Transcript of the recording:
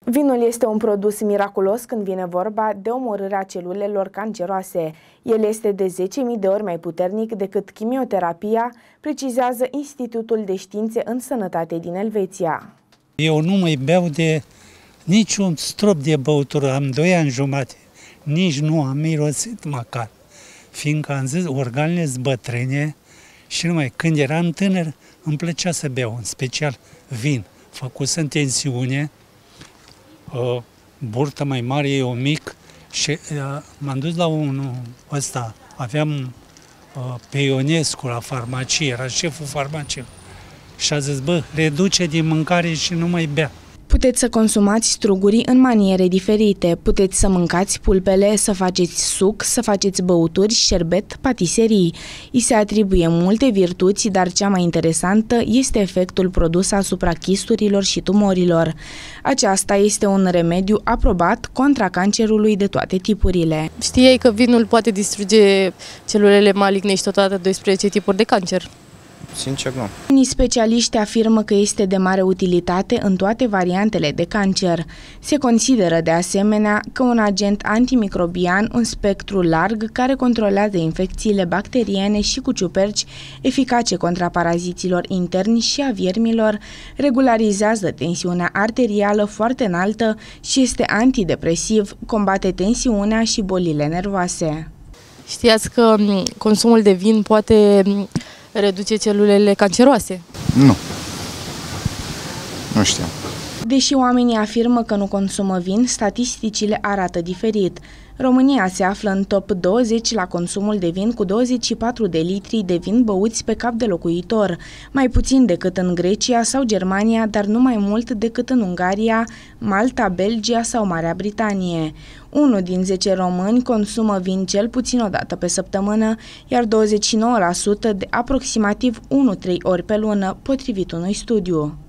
Vinul este un produs miraculos când vine vorba de omorârea celulelor canceroase. El este de 10.000 de ori mai puternic decât chimioterapia, precizează Institutul de Științe în Sănătate din Elveția. Eu nu mai beau de niciun strop de băutură, am 2 ani jumate, nici nu am mirosit măcar, fiindcă am zis, organele sunt bătrâne și numai când eram tânăr îmi plăcea să beau, în special vin, făcut în tensiune, burtă mai mare, eu mic, și m-am dus la unul ăsta, aveam pe Ionescu la farmacie, era șeful farmaciei, și a zis, bă, reduce din mâncare și nu mai bea. Puteți să consumați strugurii în maniere diferite, puteți să mâncați pulpele, să faceți suc, să faceți băuturi, șerbet, patiserii. I se atribuie multe virtuți, dar cea mai interesantă este efectul produs asupra chisturilor și tumorilor. Aceasta este un remediu aprobat contra cancerului de toate tipurile. Știai că vinul poate distruge celulele maligne și totodată 12 tipuri de cancer? Sincer, nu. Unii specialiști afirmă că este de mare utilitate în toate variantele de cancer. Se consideră de asemenea că un agent antimicrobian, un spectru larg care controlează infecțiile bacteriene și cu ciuperci, eficace contra paraziților interni și a viermilor, regularizează tensiunea arterială foarte înaltă și este antidepresiv, combate tensiunea și bolile nervoase. Știați că consumul de vin poate reduce celulele canceroase? Nu. Nu știam. Deși oamenii afirmă că nu consumă vin, statisticile arată diferit. România se află în top 20 la consumul de vin cu 24 de litri de vin băuți pe cap de locuitor, mai puțin decât în Grecia sau Germania, dar nu mai mult decât în Ungaria, Malta, Belgia sau Marea Britanie. 1 din 10 români consumă vin cel puțin o dată pe săptămână, iar 29% de aproximativ 1-3 ori pe lună, potrivit unui studiu.